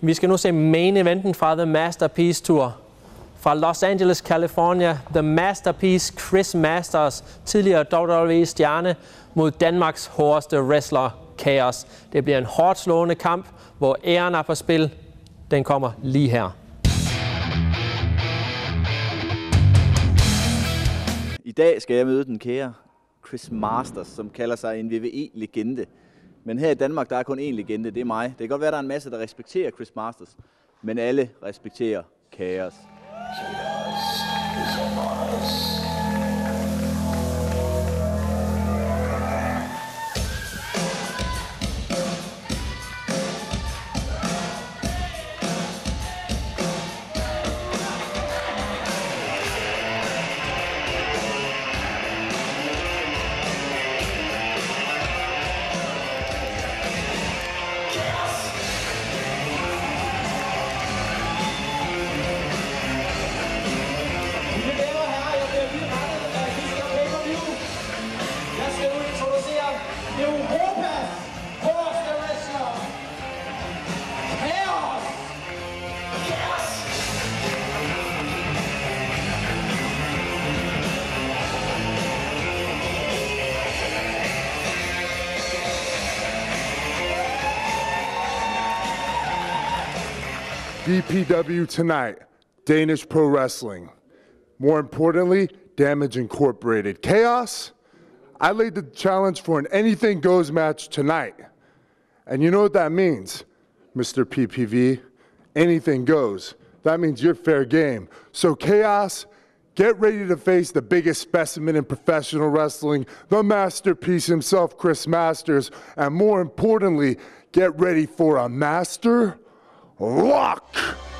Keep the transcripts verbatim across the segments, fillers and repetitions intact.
Vi skal nu se main eventen fra The Masterpiece Tour. Fra Los Angeles, California, The Masterpiece Chris Masters, tidligere W W E-stjerne, mod Danmarks hårdeste wrestler, Kaos. Det bliver en hårdt slående kamp, hvor æren er på spil. Den kommer lige her. I dag skal jeg møde den kære Chris Masters, som kalder sig en W W E-legende. Men her i Danmark, der er kun én legende, det er mig. Det kan godt være, der er en masse, der respekterer Chris Masters, men alle respekterer Kaos. D P W tonight, Danish Pro Wrestling. More importantly, Damage Incorporated. Kaos, I laid the challenge for an anything goes match tonight. And you know what that means, Mister P P V? Anything goes. That means you're fair game. So Kaos, get ready to face the biggest specimen in professional wrestling, the masterpiece himself, Chris Masters. And more importantly, get ready for a master lock!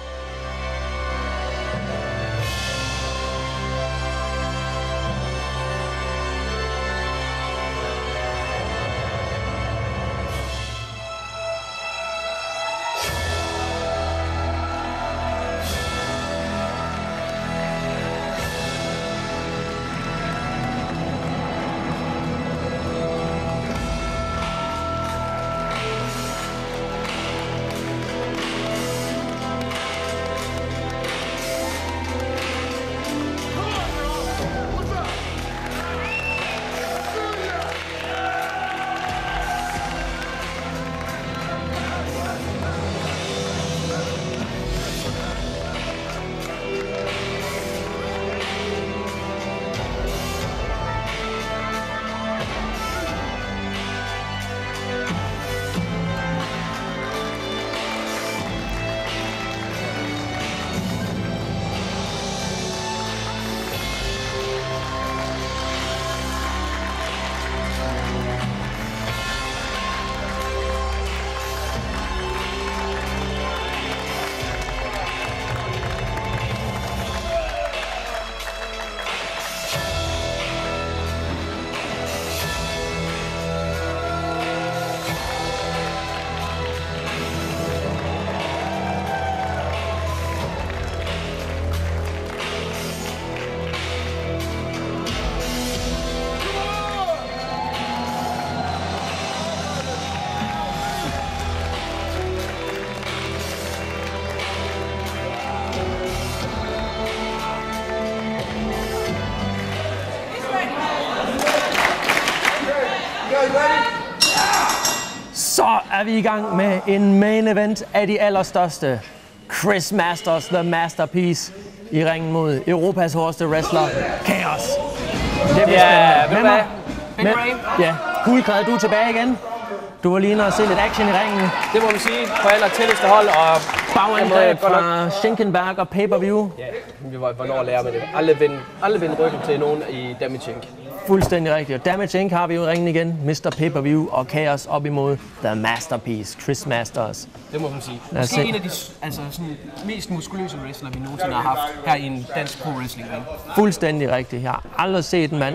Så er vi i gang med en main event af de allerstørste. Chris Masters, The Masterpiece, i ringen mod Europas hårdeste wrestler, Kaos. Det bliver ja, spændende. Med mig, med, ja, Guldkræd, du er tilbage igen. Du var lige inde og se lidt action i ringen. Det må vi sige, på aller tætteste hold. Og bagangreb fra Schenkenberg og pay-per-view. Ja, vi var hvornår lærer med det. Aldrig vinde, aldrig vinde ryggen til nogen i Damage Incorporated. Fuldstændig rigtigt. Og Damage Incorporated har vi jo i ringen igen. mister Pay-per-view og Kaos op imod The Masterpiece, Chris Masters. Det må man sige. Måske se. En af de altså, sådan, mest muskuløse wrestler, vi nogensinde har haft her i en dansk pro-wrestling-ring. Fuldstændig rigtigt. Jeg har aldrig set en mand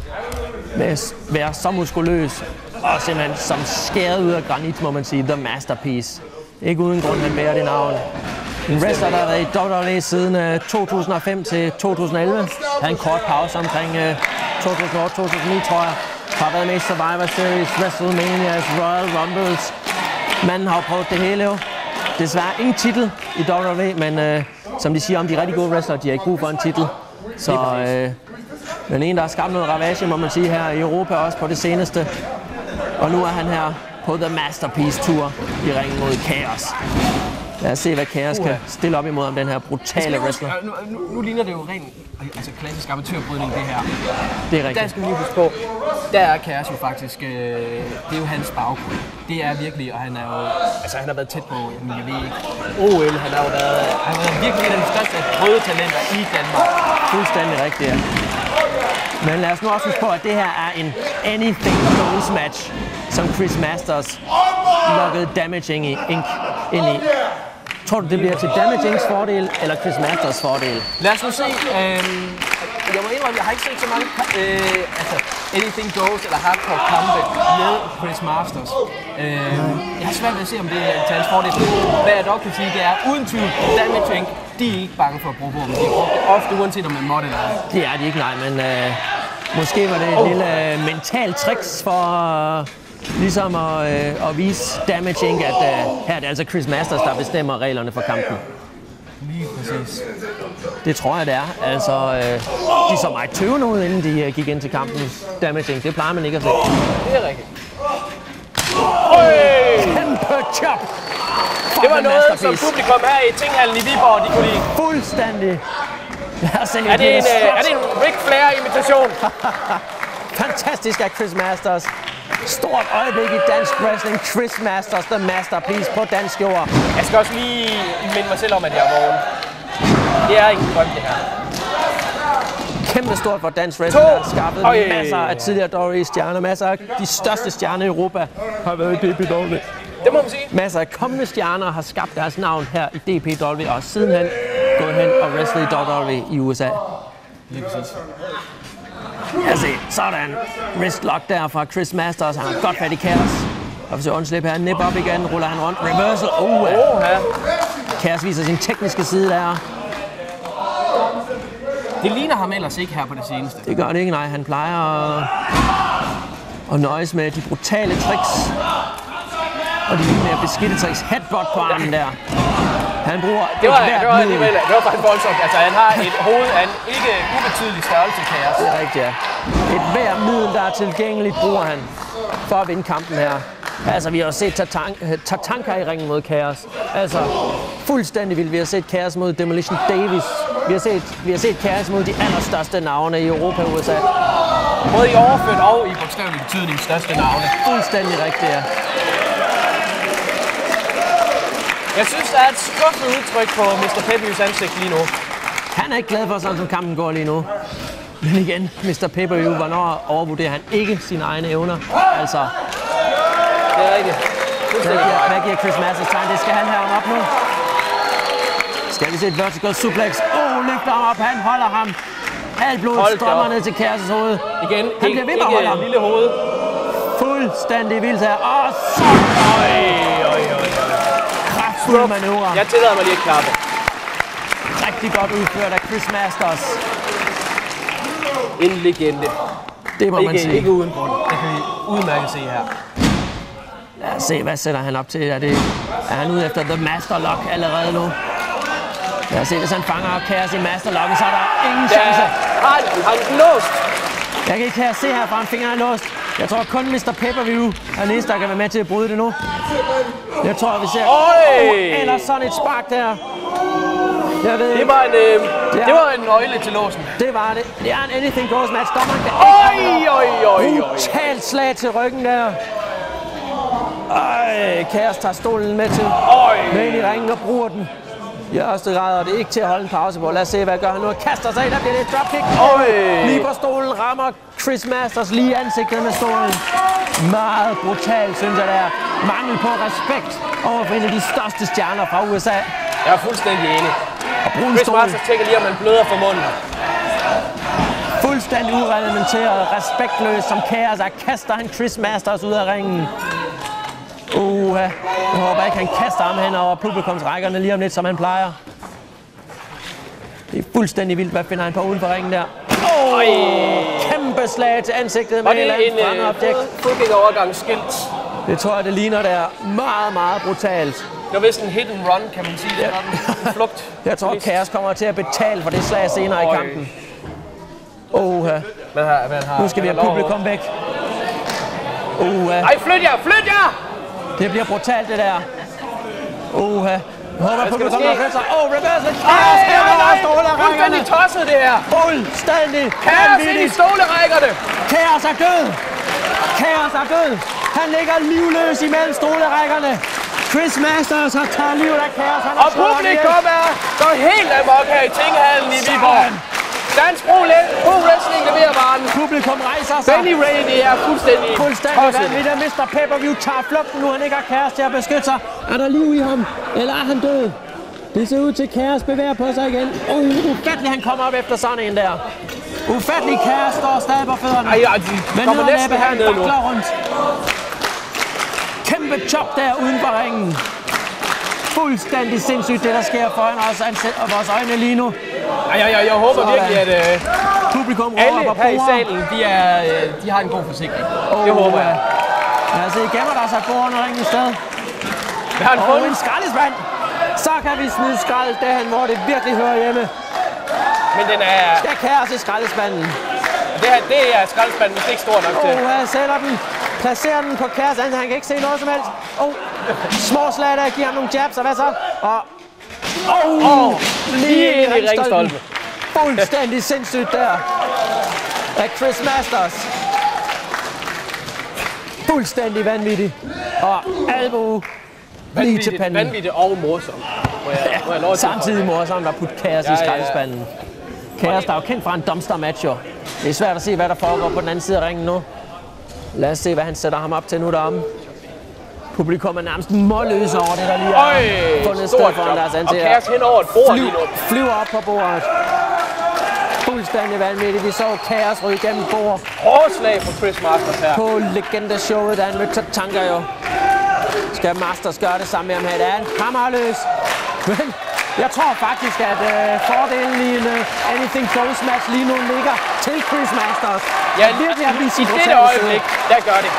være så muskuløs og simpelthen som skæret ud af granit, må man sige. The Masterpiece. Ikke uden grund, han bærer det navn. En wrestler, der har været i W W E siden to tusind og fem til to tusind og elleve. Havde en kort pause omkring to tusind og otte til to tusind og ni, tror jeg. Har været med i Survivor Series, WrestleManias, Royal Rumbles. Manden har jo prøvet det hele jo. desværre ingen titel i W W E, men øh, som de siger om de rigtig gode wrestlere, de har ikke brug for en titel. Så øh, men en, der har skabt noget ravage, må man sige, her i Europa også på det seneste. Og nu er han her på The Masterpiece Tour i ringen mod Chaos. Lad os se, hvad Chaos uh. kan stille op imod om den her brutale wrestler. Nu, nu, nu ligner det jo rent altså klassisk amatørbrydning, det her. Det er rigtigt. Der skal vi lige huske på, der er Chaos jo faktisk, øh, det er jo hans baggrund. Det er virkelig, og han er jo, altså han har været tæt på, jeg ved ikke, O L, han har jo været, han har været virkelig en af de største brødetalenter i Danmark. Fuldstændig rigtigt, ja. Men lad os nu også huske på, at det her er en anything goes match, som Chris Masters lukkede Damage Incorporated ind i. Tror du, det bliver til Damage Incorporateds fordel, eller Chris Masters fordel? Lad os nu se. Øhm, jeg må indrømme, jeg har ikke set så mange øh, altså, anything goes eller hardcore kampe med Chris Masters. Øh, jeg har svært ved at se, om det er til hans fordel. Hvad jeg dog kan sige, det er uden tvivl, Damage Incorporated, de er ikke bange for at bruge våben. De bruger det ofte, uanset om man måtte eller ej. Det er de ikke, nej, men øh, måske var det et oh. lille øh, mentalt tricks for øh, ligesom at, øh, at vise Damage Incorporated, at øh, her er det altså Chris Masters, der bestemmer reglerne for kampen. Lige præcis. Det tror jeg, det er. Altså, øh, de så meget tøvende ud, inden de øh, gik ind til kampen. Damage Incorporated, det plejer man ikke at se. Det er rigtigt. Kæmpe chop! Det var noget, som publikum her i Tinghallen i Viborg, de kunne lide. Fuldstændig. Lad os se, er, det en, øh, er det en Ric Flair-imitation? Fantastisk af Chris Masters. Stort øjeblik i dansk wrestling. Chris Masters, The Masterpiece på dansk jord. Jeg skal også lige minde mig selv om, at jeg er vågen. Det er ikke drøm, det her. Kæmpe stort for dansk wrestling. Der har skaffet Øj. masser af tidligere W W E-stjerner. Masser af de største stjerner i Europa har været i D P W. Det må man sige. Masser af kommende stjerner har skabt deres navn her i D P W og sidenhen gået hen og wrestlet i W W E i U S A. Lige præcis. Ja, se, sådan. Wristlock der fra Chris Masters. Han har godt fat i Chaos. Og forsøger at undslippe her. Nip op igen. Ruller han rundt. Reversal. Oh, uh. oh ja. Chaos viser sin tekniske side der. Det ligner ham ellers ikke her på det seneste. Det gør det ikke, nej. Han plejer at, at nøjes med de brutale tricks. Og de lidt mere beskidte tricks. Headbutt på armen der. Han bruger det var, et hvert det var middel. Det var faktisk voldsomt. Altså, han har et hoved af en ikke ubetydelig størrelse, Chaos. Det er rigtigt, ja. Et hver middel, der er tilgængeligt, bruger han for at vinde kampen her. Altså, vi har jo set Tatanka i ringen mod Chaos. Altså, fuldstændig vildt. Vi har set Chaos mod Demolition Davis. Vi har set, vi har set Chaos mod de allerstørste navne i Europa og U S A. Både i overført og i bogstavelig betydning største navne. Fuldstændig rigtigt, ja. Jeg synes, der er et skuffet udtryk på mister Pay-Per-Views ansigt lige nu. Han er ikke glad for, sådan som kampen går lige nu. Men igen, mister Pay-Per-View, hvornår overvurderer han ikke sine egne evner? Altså, det er rigtigt. Hvad giver, hvad giver Chris Masters tegn? Det skal han have ham op nu. Skal vi se et vertical suplex? Åh, oh, løfter ham op. Han holder ham. Alt blodet strømmer ned til Chaos' hoved. Igen, han bliver ved med at holde ham. Lille hoved. Fuldstændig vildt her. Åh, så! Øj, øj, øj. Kraftfuld manøvre. Jeg tillader mig lige at klappe. Rigtig godt udført af Chris Masters. En legende. Det må ikke, man sige. Ikke uden grund. Det kan vi udmærket se her. Lad os se, hvad sætter han op til. Er, det, er han ude efter The Master Lock allerede nu? Lad os se, hvis han fanger Chaos i Master Locken, så er der ingen chance. Ja, han er låst. Jeg kan ikke her se herfra, en finger er låst. Jeg tror kun mister Pay-Per-View er den eneste, der kan være med til at bryde det nu. Jeg tror, vi ser... Oh, eller sådan et spark der. Jeg ved det var en, øh, det, er, det var en nøgle til låsen. Det var det. Det er en anything goes match. Dommeren kan ikke have brutalt slag til ryggen der. Ej, Chaos tager stolen med til. Med ind i ringen og bruger den. I første grad, og det er ikke til at holde en pause på. Lad os se, hvad gør han nu. Kaster sig ind, der bliver det et dropkick. Lige på stolen rammer Chris Masters lige ansigtet med stolen. Meget brutalt, synes jeg, det er. Mangel på respekt over for en af de største stjerner fra U S A. Jeg er fuldstændig enig. Chris Masters tænker lige, om man bløder for munden. Fuldstændig ureglementeret, respektløs som Chaos, og kaster han Chris Masters ud af ringen. Uh, jeg håber ikke, han kaster ham hen over publikumsrækkerne lige om lidt, som han plejer. Det er fuldstændig vildt. Hvad finder han på uden for ringen der? Åh, oh, kæmpe slag til ansigtet med et eller andet objekt. Fucking overgangsskilt. Det tror jeg, det ligner der. Meget, meget brutalt. Det var vist en hit and run, kan man sige. Det er en flugt. Jeg tror, Chaos kommer til at betale for det slag senere i kampen. Oha. Man har, man har, Nu skal vi have publikum væk. Oha. Ej, flyt jer! Flyt jer! Det bliver brutalt, det der. Oha. Jeg håber, Hvad skal publikum der er ske? fedt sig. Åh, reverse! Ej, nej, nej! Fuldstændig tosset, det her! Fuldstændig! Chaos ind i stolerækkerne! Chaos er død! Chaos er død! Han ligger livløs imellem stolerækkerne. Chris Masters har taget livet af Chaos. Han Og publikum er går helt amok her i Tinghallen i Viborg. Dansk Pro Wrestling leverer varen. Publikum rejser sig. Benny Ray, det er fuldstændig Fuldstændig vanvittigt. mister Pay-Per-View tager flugten nu. Han ikke har Chaos til at beskytte sig. Er der liv i ham? Eller er han død? Det ser ud til Chaos bevæger på sig igen. Uh, ufattelig, han kommer op efter sådan en der. Ufattelig Chaos står stadig på fødderne. Ej, ja, de Men kommer næsten hernede nu. rundt. Kæmpe chop der uden for ringen. Fuldstændig sindssygt, det der sker foran os og vores øjne lige nu. Ej, jeg, jeg, jeg håber Sådan. virkelig, at øh, Publikum alle råber på her i bord. salen, de, er, øh, de har en god forsikring. Oh, det håber jeg. Lad os se, gemmer der sig bord under ringen i sted. Vi har en Og fund. en skraldespand. Så kan vi smide skrald derhen, hvor det virkelig hører hjemme. Men den er... Der Chaos i skraldespanden. Det her, det er skraldespanden, hvis det ikke stor nok til. Og jeg sætter den. Placerer den på Chaos. Han kan ikke se noget som helst. Oh, små slag der giver ham nogle jabs, og hvad så? Og... Oh, oh, lige ind i ringstolpen. Fuldstændig sindssygt der. Af Chris Masters. Fuldstændig vanvittig. Og albue lige til panden. Vanvittigt og morsom. Må jeg, må jeg lov til Samtidig morsomt at putte Chaos Ja, i ja, ja. skraldespanden. Chaos, der er jo kendt fra en dumpster match, jo. Det er svært at se, hvad der foregår på den anden side af ringen nu. Lad os se, hvad han sætter ham op til nu deromme. Publikum er nærmest målløse over det, der lige er fundet sted foran deres Og ansigt. Chaos hen over et bord lige nu. Flyver op på bordet. Fuldstændig vanvittigt. Vi så Chaos ryge igennem bord Hårslag på Chris Masters her. på legendeshowet, da han mødte Tatanka jo. Skal Masters gøre det samme med ham her? Det er en hammerløs. Men jeg tror faktisk, at øh, fordelen i en uh, Anything Goes match lige nu ligger til Chris Masters. Ja, virkelig har vist i sin dette brutale øjeblik, der gør det.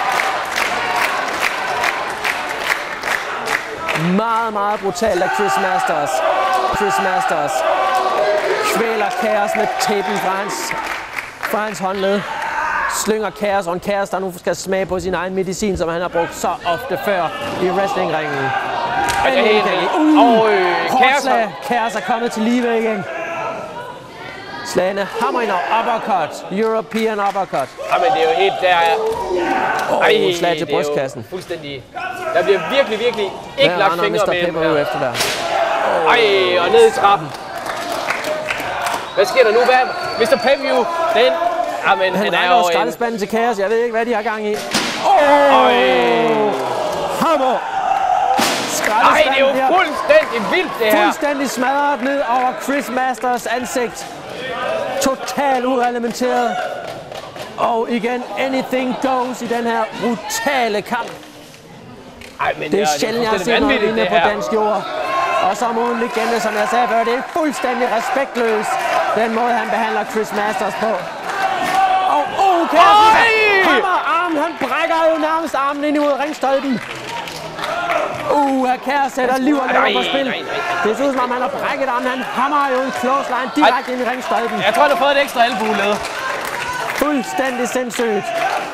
Meget, meget brutalt af Chris Masters. Chris Masters kvæler Chaos med tapen fra hans, fra hans håndled. Slynger Chaos, og en Chaos, der nu skal smage på sin egen medicin, som han har brugt så ofte før i wrestlingringen. Og det er helt Uh, og øh, Chaos slag. har... Chaos er kommet til live igen. Slagene hammering og uppercut. European uppercut. Jamen, det er jo helt der... Oh, Ej, slag til det er jo brystkassen. fuldstændig... Der bliver virkelig, virkelig ikke Der lagt render fingre mister med Pay-Per-View her. efter der. Ej, og ned i trappen. Hvad sker der nu? Hvad? mister Pay-Per-View, den... Jamen, Han den er rækker jo jo en... skraldespanden til Chaos. Jeg ved ikke, hvad de har gang i. Øj. Hammer! Nej, det er jo her. fuldstændig vildt, det her. Fuldstændig smadret ned over Chris Masters ansigt. Totalt ureglementeret. Og igen, anything goes i den her brutale kamp. Ej, men Det er ja, sjældent, jeg har fuldstændig set noget vanvittigt, lignende det på her. dansk jord. Og så mod en legende, som jeg sagde før, det er fuldstændig respektløst, den måde, han behandler Chris Masters på. Og oh, Chaos hammer armen, han brækker jo nærmest armen ind ud af ringstolpen. Uh, Chaos sætter liv og lever på spil. nej, nej. Det ser ud som om, han har brækket armen. Han hammer jo en clothesline direkte ind i ringstolpen. Jeg tror, han har fået et ekstra albue med. Fuldstændig sindssygt.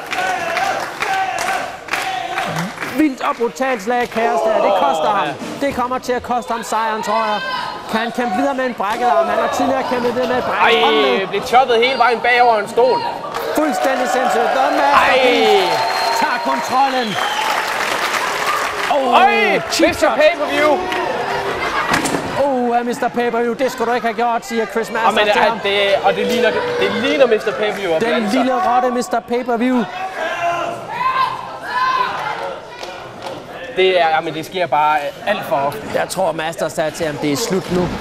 Vildt og brutalt slag af Chaos der. Det koster ham. Det kommer til at koste ham sejren, tror jeg. Kan han kæmpe videre med en brækket arm? Han har tidligere kæmpet videre med et brækket Ej, håndled. blev choppet hele vejen bagover en stol. Fuldstændig sindssygt. The Ej, Masterpiece tager kontrollen. Oh, Øj, mister Pay-Per-View. Oh, mister Pay-Per-View, det skulle du ikke have gjort, siger Chris Og, Masters men, til ham. det, og det ligner, det ligner mister Pay-Per-View at Den blande sig. lille rotte mister Pay-Per-View. Det er, jamen, det sker bare alt for ofte. Jeg tror, Masters sagde til ham, det er slut nu.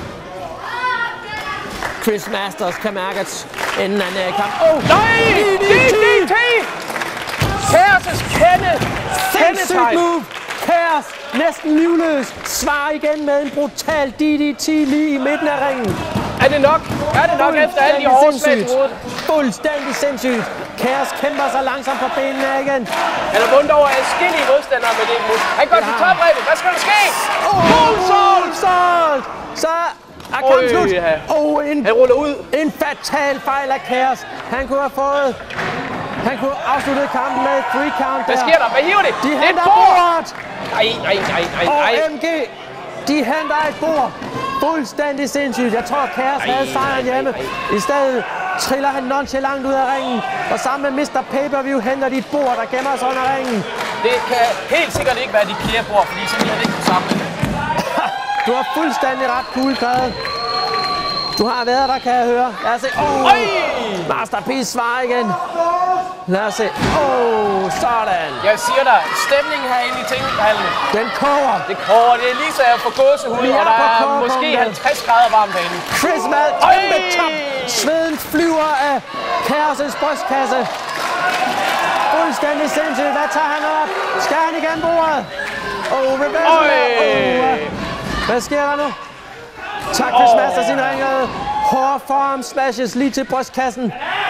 Chris Masters kan mærke, at enden af den kamp. Oh, Nej! D D T! Chaos' kende! sindssygt Kendetegn! move. Chaos, næsten livløs, svarer igen med en brutal D D T lige i midten af ringen. Er det nok? Er det nok efter alle de hårde slag til hovedet? Fuldstændig sindssygt. Chaos kæmper sig langsomt på benene igen. Han har vundet over adskillige modstandere med det imod. Han går til topræbet. Hvad skal der ske? Moonsault! Moonsault! Så er kampen slut. ja. Oh, en, Han ruller ud. en fatal fejl af Chaos. Han kunne have fået... Han kunne have afsluttet kampen med et three count der. Hvad sker der? Hvad hiver det? De Det er et henter bord! bordet! Nej, nej, nej, nej, Og nej. M G, de henter et bord. Fuldstændig sindssygt. Jeg tror, Chaos havde sejren hjemme. I stedet triller han nonchalant ud af ringen. Og sammen med mister Pay-Per-View henter de et bord, der gemmer sig under ringen. Det kan helt sikkert ikke være de klærebord, fordi så ville han ikke kunne samle det. Du har fuldstændig ret, cool Grede. Du har været der, kan jeg høre. Lad os se. Oh, Oj! Masterpiece svarer igen. Lad os se. Oh, sådan. Jeg siger dig, stemningen herinde i tinghallen, Den koger. det koger. Det er lige så jeg får gåsehud, Vi er og der på er kogepunktet. måske halvtreds grader varmt herinde. Chris Mal, Oj! kæmpe top. Sveden flyver af Chaos' brystkasse. Fuldstændig sindssygt. Hvad tager han op? Skal han igen bordet? Oh, reversal. Oh, hvad sker der nu? Tak Chris Åh. Masters sin ringede. Hårde forearm smashes lige til brystkassen.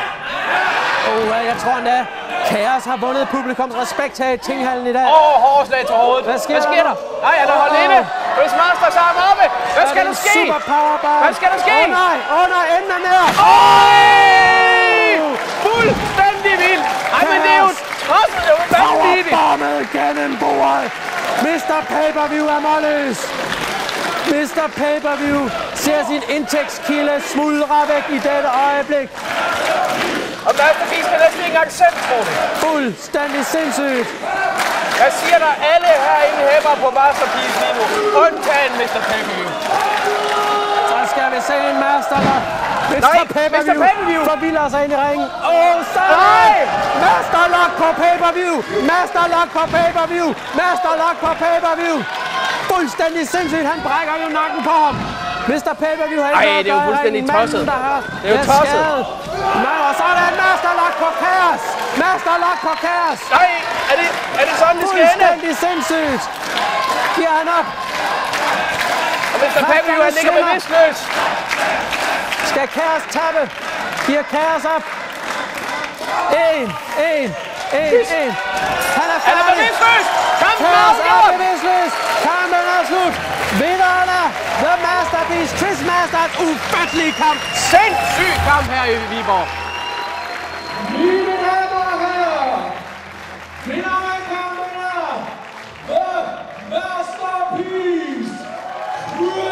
Oh, jeg tror endda, Chaos har vundet publikums respekt her i tinghallen i dag. Åh, oh, hårdt slag til hovedet. Hvad sker Hvad sker der der? nu? Nej, han er holdt Åh. inde. Chris Masters har ham oppe. Hvad skal der ske? Super powerbomb. Hvad skal der ske? Åh oh, nej, åh oh, nej, enden er nede. Øj! Fuldstændig vildt. Ej, men det er jo tosset. Det er jo vanvittigt. Powerbommet gennem bordet. mister Pay-Per-View er målløs. mister Pay-Per-View ser sin indtægtskilde smuldre væk i dette øjeblik. Og Masterpiece kan næsten ikke engang selv tro det. Fuldstændig sindssygt. Jeg siger dig, alle herinde hæpper på Masterpiece lige nu. Undtagen mister Pay-Per-View. Så skal vi se en masterlock. mister Nej, mister Pay-Per-View. forvilder sig ind i ringen. Åh, oh, så Nej! Masterlock på Pay-Per-View. Masterlock på Pay-Per-View. Masterlock på Pay-Per-View. Fuldstændig sindssygt. Han brækker jo nakken på ham. mister Pay-Per-View har ikke Ej, noget at det er jo gøre i fuldstændig ringen. Manden, tosset. der har Det er jo været tosset. skadet. Nej, og så er der en Masterlock på Chaos. Masterlock på Chaos. Nej, er det, er det sådan, det skal ende? Fuldstændig sindssygt. Giver han op. Og mister Pay-Per-View, han ligger bevidstløs. Skal Chaos tabe? Giver Chaos op. En, en, en, en. Han er Han er færdig. bevidstløs. Kampen er Chaos er afgjort. bevidstløs. Kampen er slut. Vinderen er The Masterpiece. Chris Masters ufattelige kamp. Sindssyg kamp her i Viborg. Mine damer og herrer, vinderen af kampen er The Masterpiece, Chris